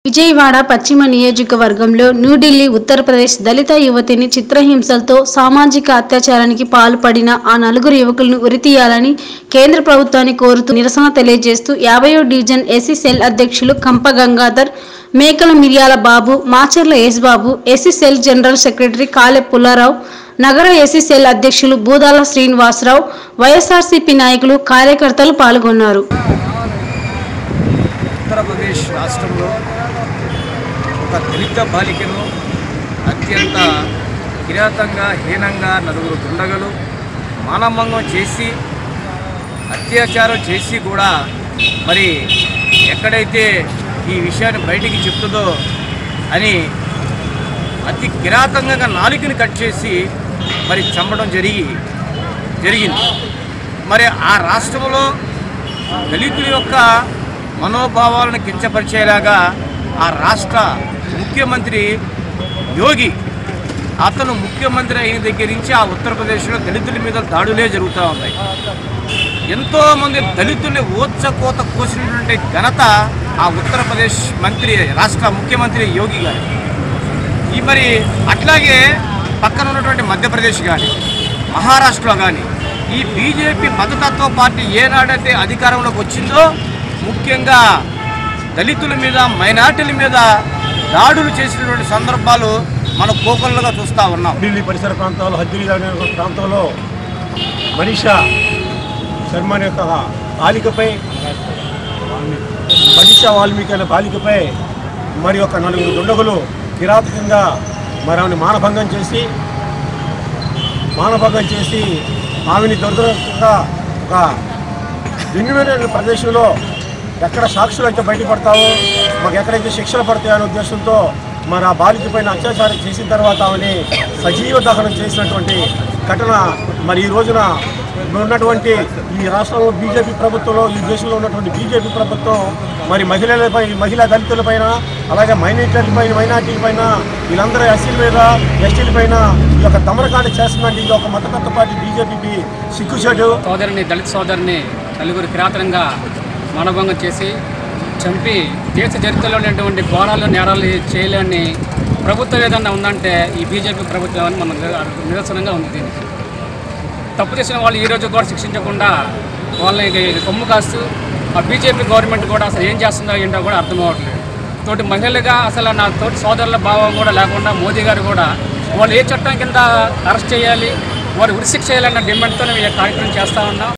విజయవాడ పశ్చిమ నియోజకవర్గంలో న్యూఢిల్లీ ఉత్తరప్రదేశ్ దళిత యువతిని చిత్రహింసలతో సామాజిక అత్యాచారానికి పాల్పడిన ఆ నలుగురు యువకులను ఉరితీయాలని కేంద్ర ప్రభుత్వాన్ని కోరుతూ నిరసన తెలియజేస్తూ 50వ డివిజన్ ఎస్సీ సెల్ అధ్యక్షులు Kampa Gangadhar, Mekala Miryala Babu, Macharla Yesubabu, SC cell general secretary Kale Pullarao, నగర ఎస్సీ సెల్ అధ్యక్షులు బూదాల శ్రీనివాసరావు, వైఎస్ఆర్సీపీ నాయకులు, కార్యకర్తలు పాల్గొన్నారు. ఉత్తరప్రదేశ్ రాష్ట్రంలో ఒక దళిత బాలికను అత్యంత కిరాతంగా హీనంగా నలుగురు దుండగలు మానభంగం చేసి అత్యాచారం చేసి కూడా మరి ఎక్కడైతే ఈ విషయాన్ని బయటికి చెప్తుందో అని అతి కిరాతంగా నాలుకని కట్ చేసి మరి చంపడం జరిగింది. మరి ఆ రాష్ట్రంలో దళితుల యొక్క మనోభావాలను కించపరిచేలాగా ఆ రాష్ట్ర ముఖ్యమంత్రి యోగి అతను ముఖ్యమంత్రి అయిన దగ్గర నుంచి ఆ ఉత్తరప్రదేశ్లో దళితుల మీద దాడులే జరుగుతూ ఉన్నాయి. ఎంతోమంది దళితుల్ని ఓచకోత కోసినటువంటి ఘనత ఆ ఉత్తరప్రదేశ్ రాష్ట్ర ముఖ్యమంత్రి యోగి గారు. ఈ మరి అట్లాగే పక్కన ఉన్నటువంటి మధ్యప్రదేశ్ కానీ మహారాష్ట్రలో కానీ ఈ బీజేపీ మతతత్వ పార్టీ ఏనాడైతే అధికారంలోకి వచ్చిందో ముఖ్యంగా దళితుల మీద మైనార్టీల మీద దాడులు చేసినటువంటి సందర్భాలు మనం కోకొల్లగా చూస్తూ ఉన్నాం. ఢిల్లీ పరిసర ప్రాంతాల్లో హద్దులు ప్రాంతంలో మనీషా శర్మ అనే బాలికపై మనీషా వాల్మీకి అనే బాలికపై మరి ఒక నలుగురు దుండగులు కిరాతకంగా మరి ఆమెను మానభంగం చేసి ఆమెని దురదృష్టంగా ఒక భిన్నమైన ప్రదేశంలో ఎక్కడ సాక్షులు అయితే బయటపడతావో మాకు ఎక్కడైతే శిక్షలు పడతాయనే ఉద్దేశంతో మరి ఆ బాలిక పైన అత్యాచారం చేసిన తర్వాత ఆమెని సజీవ దహనం చేసినటువంటి ఘటన మరి ఈ రోజున ఉన్నటువంటి ఈ రాష్ట్రంలో బీజేపీ ప్రభుత్వంలో ఈ దేశంలో ఉన్నటువంటి బీజేపీ ప్రభుత్వం మరి మహిళా దళితులపైన అలాగే మైనార్టీల పైన వీళ్ళందరూ ఎస్సీల మీద ఎస్టీల పైన ఈ యొక్క దమనకాండ చేస్తుందండి. ఇది ఒక మతతత్వ పార్టీ బీజేపీకి సిగ్గుచేటు. దళిత సోదరిని నలుగురు కిరాతనంగా మానభంగం చేసి చంపి దేశ చరిత్రలో ఉన్నటువంటి ఘోరాలు నేరాలు చేయలేని ప్రభుత్వం ఏదన్నా ఉందంటే ఈ బీజేపీ ప్రభుత్వం అని మనం నిరసనంగా ఉంది. దీనికి తప్పు చేసిన వాళ్ళు ఈరోజు కూడా శిక్షించకుండా వాళ్ళని కొమ్ము కాస్తూ ఆ బీజేపీ గవర్నమెంట్ కూడా అసలు ఏం చేస్తుందో ఏంటో కూడా అర్థం అవ్వట్లేదు. తోటి మహిళలుగా అసలు నా తోటి సోదరుల భావం కూడా లేకుండా మోదీ గారు కూడా వాళ్ళు ఏ చట్టం కింద అరెస్ట్ చేయాలి, వారు ఉరిశిక్ష చేయాలన్న డిమాండ్తో మేము ఈ కార్యక్రమం చేస్తూ ఉన్నాం.